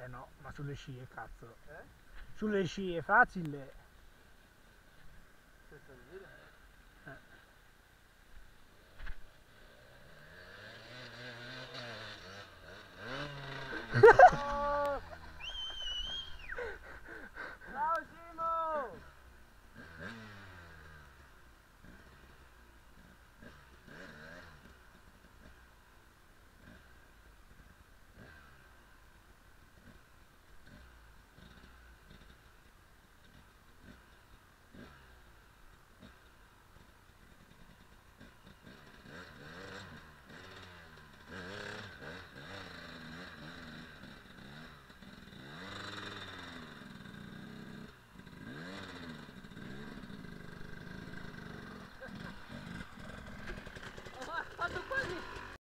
Eh no, ma sulle scie, cazzo. Sulle scie è facile. Senza dire. Eh.